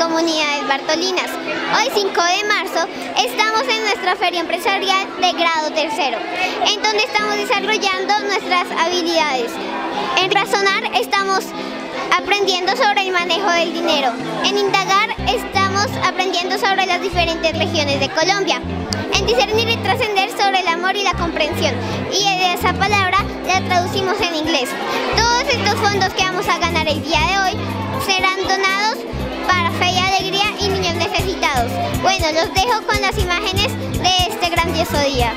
Comunidades Bartolinas. Hoy 5 de marzo estamos en nuestra feria empresarial de grado tercero, en donde estamos desarrollando nuestras habilidades. En Razonar estamos aprendiendo sobre el manejo del dinero. En Indagar estamos aprendiendo sobre las diferentes regiones de Colombia. En Discernir y Trascender sobre el amor y la comprensión. Y esa palabra la traducimos en inglés. Todos estos fondos que vamos a ganar el día de hoy serán donados para Fe y Alegría y niños necesitados. Bueno, los dejo con las imágenes de este grandioso día.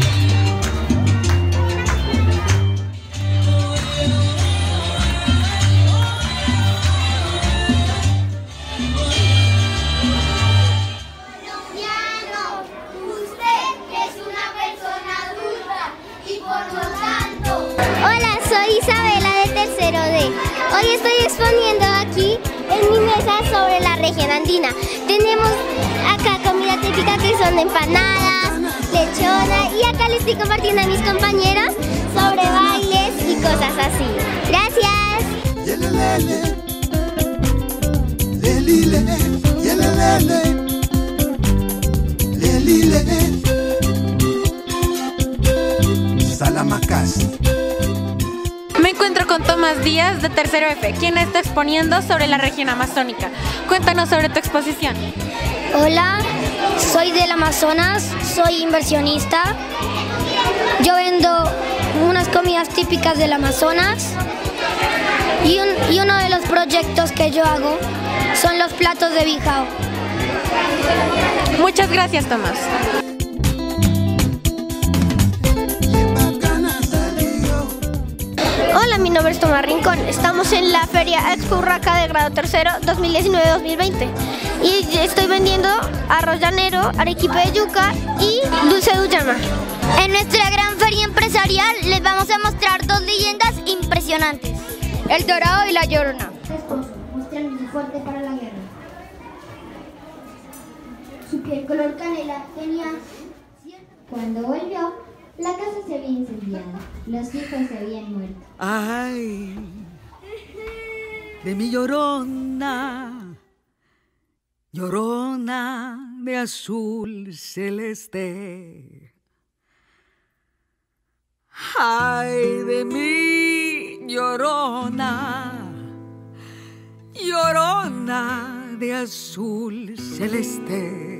Hola, soy Isabela de tercero D. Hoy estoy exponiendo aquí en mi mesa sobre la región andina. Tenemos acá comida típica que son empanadas, lechona, y acá les estoy compartiendo a mis compañeros sobre bailes y cosas así. Gracias. Salamacas. Me encuentro con Tomás Díaz de tercero F, quien está exponiendo sobre la región amazónica. Cuéntanos sobre tu exposición. Hola, soy del Amazonas, soy inversionista. Yo vendo unas comidas típicas del Amazonas y uno de los proyectos que yo hago son los platos de bijao. Muchas gracias, Tomás. Hola, mi nombre es Tomás Rincón. Estamos en la Feria Expo Urraca de grado tercero 2019-2020 y estoy vendiendo arroz llanero, arequipe de yuca y dulce de uyama. En nuestra gran feria empresarial les vamos a mostrar dos leyendas impresionantes: el Dorado y la Llorona. Mostrándose fuerte para la guerra. Su piel color canela tenía... Cuando volvió, la casa se había incendiado, los hijos se habían muerto. Ay, de mi llorona, llorona de azul celeste. Ay, de mi llorona, llorona de azul celeste.